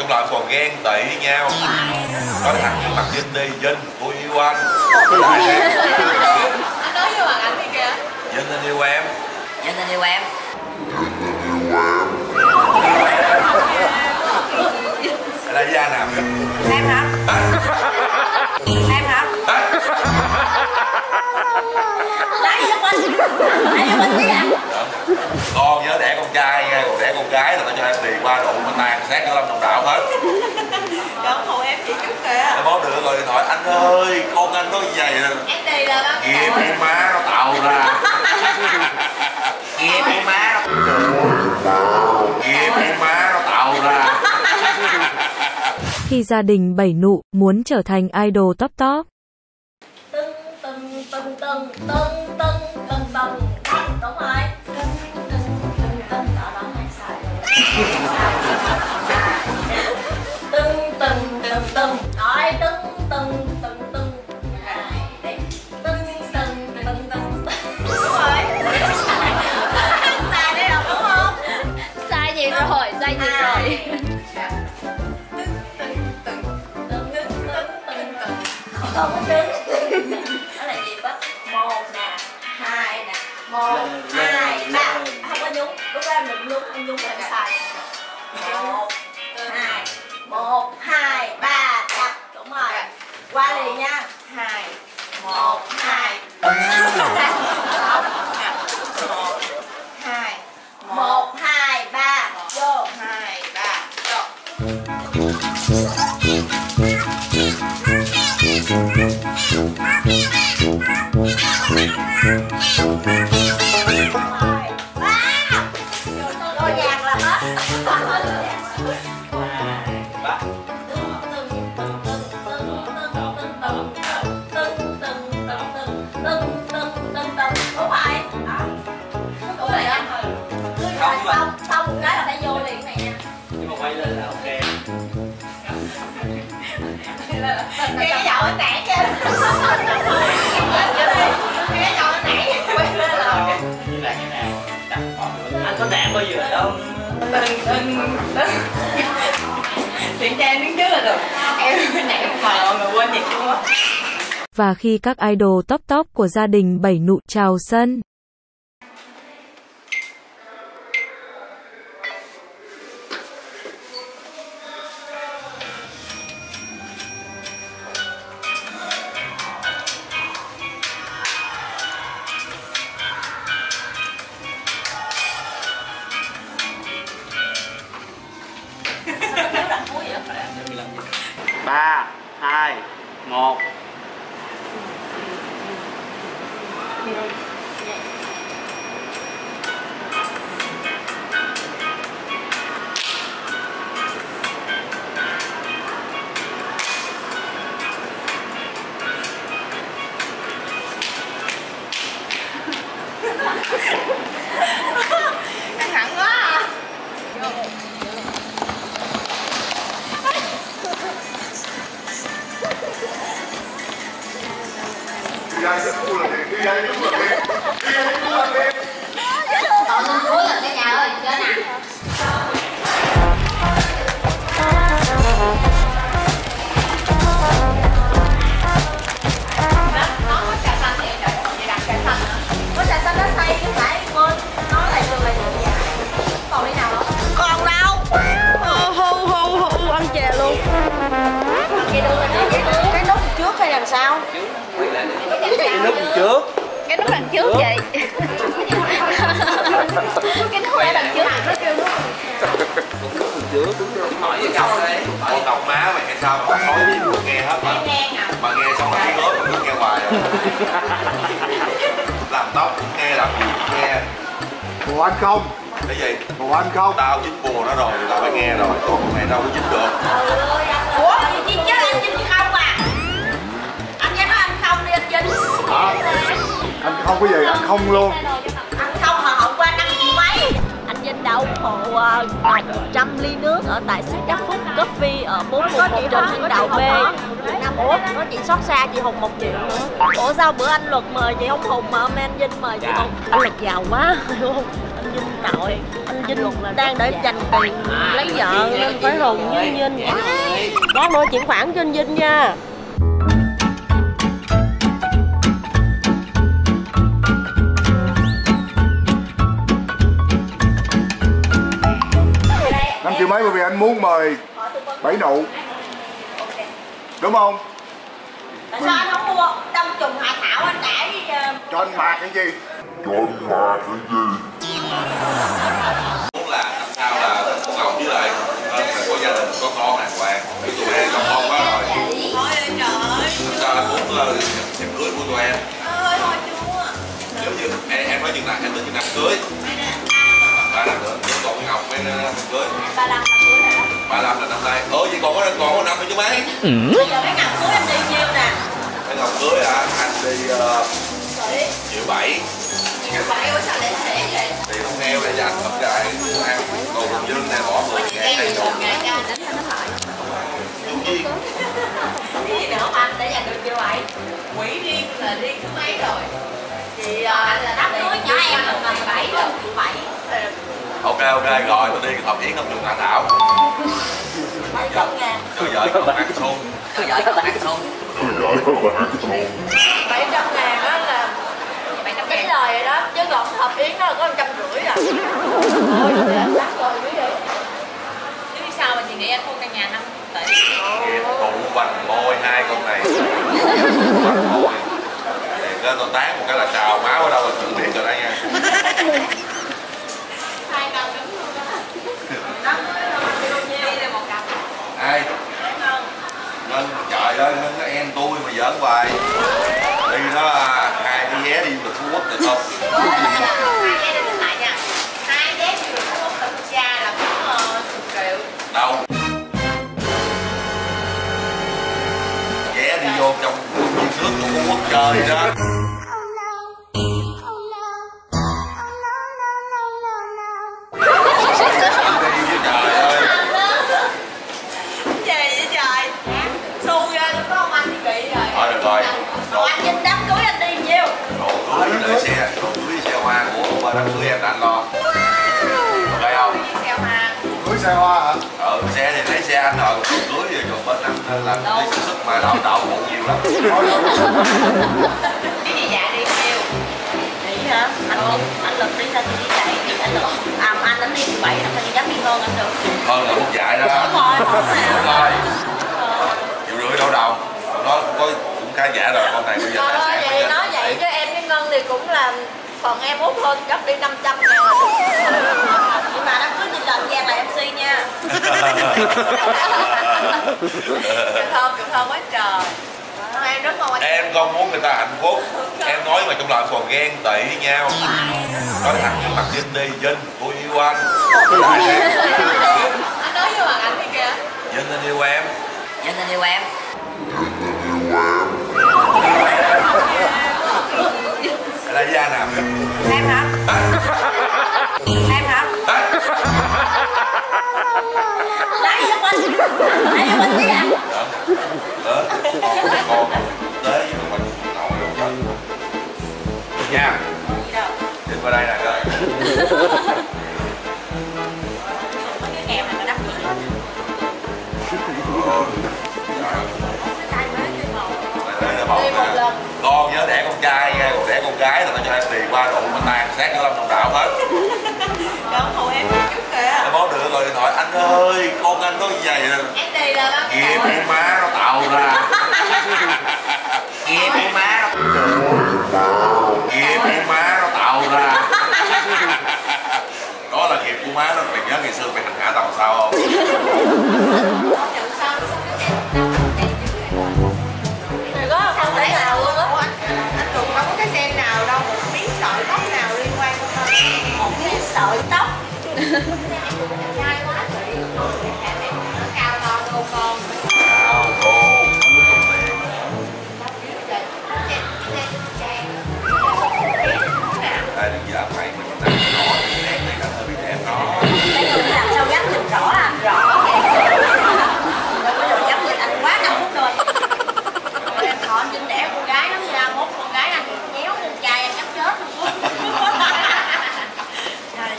cũng lại còn ghen tị với nhau. Nói thẳng trước mặt Vinh đi, Vinh, tôi yêu anh. Anh nói với bạn ảnh đi kìa. Vinh anh yêu em. Vinh anh yêu em. Là da nào? Em hả? Em hả? Lấy cho mình. Lấy cho mình chứ ạ. Con nhớ đẻ con trai nha, còn đẻ con gái là tao cho em tiền qua đủ mà tàn sát cho Lâm Đồng Đạo hết. Đừng hù em chị chút kìa. Nó bó được gọi điện thoại, anh ơi, con anh nói vậy là Em đi là bác. nghiệp của má nó tạo ra. Nghiệp của má. Nghiệp của má nó tạo ra. Khi gia đình Bảy Nụ muốn trở thành idol top top. Tưng tưng tưng tưng tưng tưng tưng tưng. Đúng rồi. Tưng tưng tưng tưng. Đó hát sai rồi. Tưng tưng tưng tưng. Rồi tưng tưng tưng tưng. Tưng tưng tưng tưng. Đúng rồi. Sai đấy đâu đúng không? Sai nhiều rồi, sai nhiều rồi. Không có đứng. Đó là gì bác? 1 nè, 2 nè, 1, 2, 3. Không có nhúng. Lúc đó em đừng nhúng, em nhúng là em sai. 1, 2, 1, 2, 3, đập. Đúng rồi. Qua liền nha. 2, 1, 2. 1, 2, 1, 2, 3. Vô. 2, 3. Vô. Rồi nhạc là hết. Xong một cái là phải vô liền này nha. Nhưng mà quay lên là ok. Cái dậu anh nãy chứ. Cái dậu anh nãy quay lên là Như là cái nào? Đặt bỏ nữa. Anh có nản bao giờ đâu. Chuyện cho em đứng trước là được. Em nãy mà mọi người quên nhịp chung á. Và khi các idol top top của gia đình Bảy Nụ chào sân. Ba, 2, 1. Căng thẳng quá à. Còn lên cuối là cái nhà ơi, chơi nè. Nó có trà xanh thì đặt trà xanh hả? Có trà xanh nó xay chứ phải quên. Nó là đường dài. Còn đi nào không? Còn đâu. Hu ăn chè luôn. Cái đường là cái nút trước hay làm sao? Cái nút trước. Cái nút đằng trước vậy. Cái nút ở đằng trước. Nó kêu nút. Hỏi với Ngọc đây. Con Ngọc má mày nghe sao mà nói với tôi nghe hết mà. Mà nghe xong mà nói mà cứ nghe hoài à. Làm tóc cũng nghe, làm gì cũng nghe. Bồ anh không? Cái gì? Bồ anh không? Tao dính bùa nó rồi, tao phải nghe rồi. Còn con mẹ đâu có dính được. Ủa? Gì chứ anh Vinh không à? Anh nghe nói anh không đi anh Vinh. Hả? Anh không có gì, anh không luôn. Anh không mà hôm qua 5 triệu mấy. Anh Vinh đã ủng hộ Ngọc 100 ly nước ở tại Starbucks Coffee ở 411 trên Hưng Đạo B. Ủa, có chị xót xa chị Hùng 1 triệu nữa. Ủa sao bữa anh Luật mời chị không Hùng mà hôm nay anh Vinh mời chị Hùng? Anh Luật giàu quá. Anh Vinh nội, anh Vinh đang để dành tiền lấy vợ nên phải hùng với anh Vinh. Lát nữa chuyển khoản cho anh Vinh nha. Năm triệu mấy bởi vì anh muốn mời 7 nụ. Đúng không? Tại sao anh không mua đông trùng hạ thảo anh trả với Cho anh mạc cái gì? muốn là làm sao là Ngọc với lại phải có gia đình có con đàng hoàng, tụi em có con quá rồi. thôi ơi trời ơi. Sao là muốn em cưới của tụi em? Ơi thôi chưa. Giống như em nói chừng nào em tính chừng năm cưới. 3 năm nữa, còn với Ngọc mới cưới. 35 là cưới rồi đó. 35 là năm nay. Vậy còn có năm nữa chứ mấy? Bây giờ cái Ngọc cưới em đi nhiêu nè? Cái Ngọc cưới hả? Anh đi triệu 7. Triệu 7 ủa sao lại thế vậy? Thì con heo để dành thật ra ăn còn dưng này bỏ 10 ngàn này rồi. Ngày ra đánh nó lại. Dù gì? Cái gì nữa mà anh để dành được triệu 7? Quỹ riêng là riêng thứ mấy rồi? Chị anh là đám cưới nhỏ em là 17 rồi, triệu 7. Ok rồi tôi đi hợp yến không dùng Hạ Thảo. 700 ngàn. Cho vợ con ăn xôn. Cho vợ con ăn xôn. 700 ngàn đó là cái lời rồi đó, chứ còn hợp yến nó có 150 à. Thôi đắt rồi quý vị. Chứ vì sao mà chị nghĩ anh mua căn nhà 5 tỷ? Tụ quanh môi hai con này. Thì tôi tán một cái là trào máu ở đâu là tự biết rồi đó nha. 2 cặp đúng luôn đó. Đó, đây là 1 cặp. Ai? Ngân, trời ơi, Ngân nó en tôi mà giỡn hoài. Đi đó 2 cái vé đi du lịch Phú Quốc được không? 2 vé đi du lịch nha. 2 vé đi du lịch Phú Quốc từ cha là cũng 10 triệu. Đâu? Vé đi vô trong nước của Phú Quốc chơi đó. Thôi được rồi. Anh Vinh đám cưới anh đi nhiêu? Đồ cưới xe hoa của bên đám cưới em anh lo. Ok không? Xe hoa. Cưới xe hoa hả? Xe thì lấy xe anh rồi, cưới thì còn bên anh làm đi sức sức mà đậu bụng nhiều lắm. Cái gì dạ đi nhiêu? Đi hả? Anh Lực đi ra thì đi chạy thì anh Lực. Anh đi 17 anh phải đi dám đi hơn anh được. Hơn là một dạy đó. Đúng rồi. Triệu rưỡi đâu đâu. Nó cũng khá giả rồi, con này bây giờ tài sản. Vậy nói vậy chứ em với Ngân thì cũng là phần em hút hơn gấp đi 500 ngàn là được. Nhưng mà đám cưới thì lần Giang là MC nha. Kiều thơm quá trời. Em rất mong em không muốn người ta hạnh phúc. Em nói mà trong lòng còn ghen tị với nhau. Nói thẳng với mặt Vinh đi, Vinh, tôi yêu anh. Anh nói với mặt ảnh đi kìa. Vinh anh yêu em. Vinh anh yêu em. Là da nào? Em hả? Em hả? Lấy cho mình. Lấy cho mình chứ ạ. Con tới với mình nội luôn cho. Nha. Đi qua đây nè coi. Cái kèo này mà đắt gì? Con nhớ đẻ con trai nha, còn đẻ con gái là tao cho em tiền qua đủ mà tàn sát cho Lâm Đồng Đạo hết. Không hầu em chút kìa. Em bó được rồi điện thoại, anh ơi, con anh có gì vậy? Em đi là bao nhiêu? Nghiệp của má nó tạo ra. Nghiệp của má nó. Nghiệp của má nó tạo ra. Đó là nghiệp của má nó, mày nhớ ngày xưa mày hành hạ tao sao không? Có không thể nào luôn á. Anh Trùng đâu có cái xem nào đâu, một miếng sợi tóc nào liên quan không? Một miếng sợi tóc. Trai quá chị. Cao to cô con. Cao cô, không có dùng tiền. Đây đừng giả mày, mình đang rõ thì đẹp này cả hơi bị đẹp đó. Cái người làm sao dám nhìn rõ à? Rõ. Đâu có được dám nhìn anh quá 5 phút rồi. Em thọ anh Vinh đẻ con gái lắm nha, mốt con gái anh nhéo con trai em chắc chết luôn.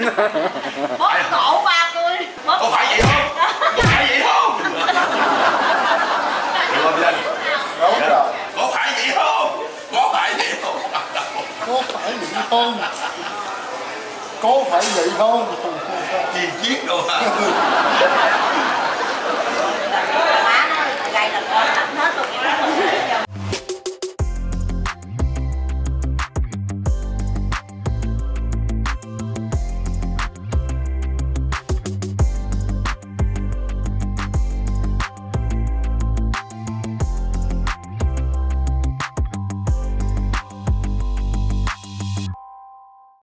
Bóp cổ ba tôi. Có phải vậy không? Có phải vậy không? Được không Vinh? Đúng rồi. Có phải vậy không? Có phải vậy không? Có phải vậy không? Có phải vậy không? Chi chiết đâu hả?